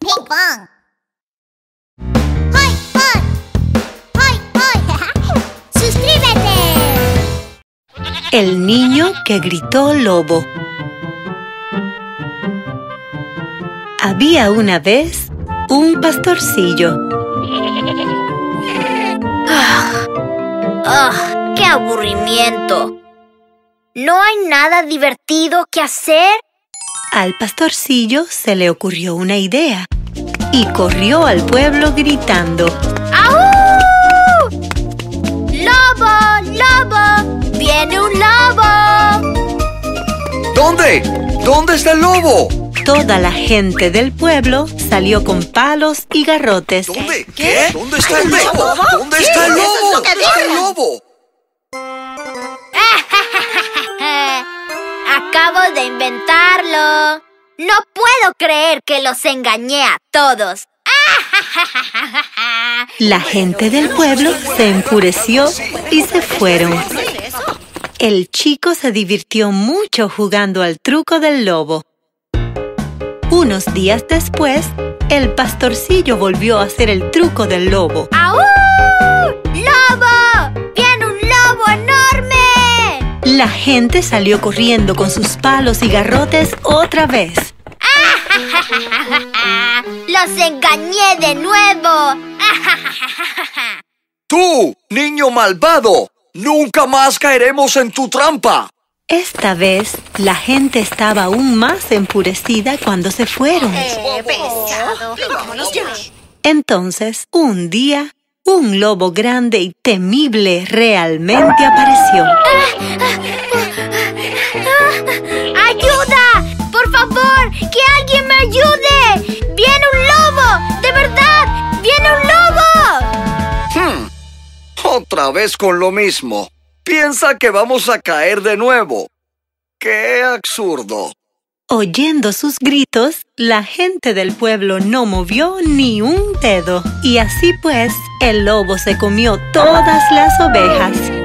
Ping pong. ¡Hoy, hoy! ¡Hoy, hoy! ¡Suscríbete! El niño que gritó lobo. Había una vez un pastorcillo. ¡Qué aburrimiento! ¿No hay nada divertido que hacer? Al pastorcillo se le ocurrió una idea y corrió al pueblo gritando: ¡Aú! ¡Lobo! ¡Lobo! ¡Viene un lobo! ¿Dónde? ¿Dónde está el lobo? Toda la gente del pueblo salió con palos y garrotes. ¿Dónde? ¿Qué? ¿Dónde está el lobo? ¿Dónde está el lobo? ¿Dónde está el lobo? Acabo de inventarlo. No puedo creer que los engañé a todos. La gente del pueblo se enfureció y se fueron. El chico se divirtió mucho jugando al truco del lobo. Unos días después, el pastorcillo volvió a hacer el truco del lobo. ¡Aú! ¡Lobo! ¡Viene un lobo enorme! La gente salió corriendo con sus palos y garrotes otra vez. ¡Los engañé de nuevo! ¡Tú, niño malvado! ¡Nunca más caeremos en tu trampa! Esta vez, la gente estaba aún más enfurecida cuando se fueron. Pesado. Entonces, un día, un lobo grande y temible realmente apareció. ¡Ayuda! ¡Por favor! ¡Que alguien me ayude! ¡Viene un lobo! ¡De verdad! ¡Viene un lobo! Otra vez con lo mismo. Piensa que vamos a caer de nuevo. ¡Qué absurdo! Oyendo sus gritos, la gente del pueblo no movió ni un dedo. Y así pues, el lobo se comió todas las ovejas.